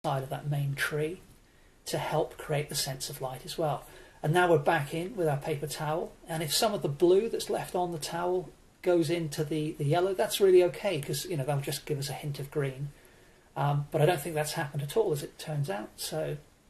side of that main tree to help create the sense of light as well. And now we're back in with our paper towel, and if some of the blue that's left on the towel goes into the yellow, that's really okay, because that'll just give us a hint of green. But I don't think that's happened at all, as it turns out. So